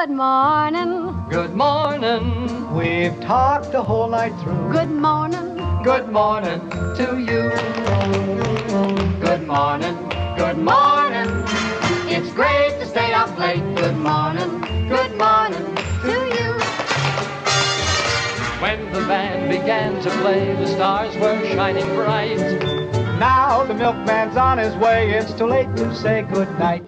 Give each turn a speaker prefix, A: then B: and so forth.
A: Good morning.
B: Good morning.
C: We've talked the whole night through.
A: Good morning.
B: Good morning to you. Good morning. Good morning. It's great to stay up late. Good morning. Good morning to you. When the band began to play, the stars were shining bright.
C: Now the milkman's on his way. It's too late to say good night.